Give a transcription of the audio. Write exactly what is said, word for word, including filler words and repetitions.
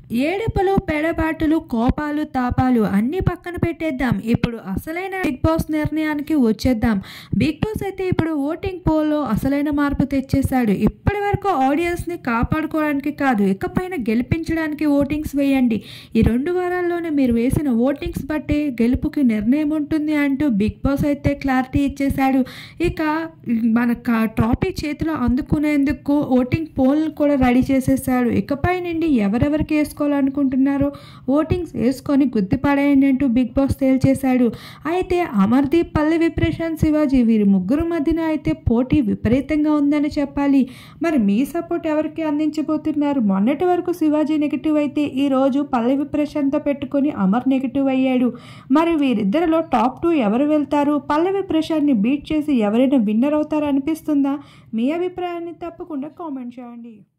ఏడుపులు, పెడబాటులు, కోపాలు, తాపాలు అన్నీ పక్కన పెట్టేద్దాం. ఇప్పుడు అసలైన బిగ్ బాస్ నిర్ణయానికి వచ్చేద్దాం. బిగ్ బాస్ అయితే ఇప్పుడు ఓటింగ్ పోల్లో అసలైన మార్పు తెచ్చేశాడు. ఇప్పటి వరకు ఆడియన్స్ని కాపాడుకోవడానికి కాదు, ఇకపైన గెలిపించడానికి ఓటింగ్స్ వేయండి. ఈ రెండు వారాల్లోనే మీరు వేసిన ఓటింగ్స్ బట్టి గెలుపుకి నిర్ణయం ఉంటుంది అంటూ బిగ్ బాస్ అయితే క్లారిటీ ఇచ్చేశాడు. ఇక మన ట్రాఫీ చేతిలో అందుకునేందుకు ఓటింగ్ పోల్ కూడా రెడీ చేసేసాడు. ఇకపై నుండి ఎవరెవరికి వేసుకోవాలనుకుంటున్నారో ఓటింగ్స్ వేసుకొని గుర్తుపడేయండి అంటూ బిగ్ బాస్ తేల్చేశాడు. అయితే అమర్దీప్, పల్లవి ప్రశాంత్, శివాజీ వీరి ముగ్గురు మధ్యన అయితే పోటీ విపరీతంగా ఉందని చెప్పాలి. మరి మీ సపోర్ట్ ఎవరికి అందించబోతున్నారు? మొన్నటి వరకు శివాజీ నెగిటివ్ అయితే ఈరోజు పల్లవి ప్రశాంత్తో పెట్టుకొని అమర్ నెగిటివ్ అయ్యాడు. మరి వీరిద్దరిలో టాప్ టూ ఎవరు వెళ్తారు? పల్లవి ప్రశాంత్ని బీట్ చేసి ఎవరైనా విన్నర్ అవుతారు అనిపిస్తుందా? మీ అభిప్రాయాన్ని తప్పకుండా కామెంట్ చేయండి.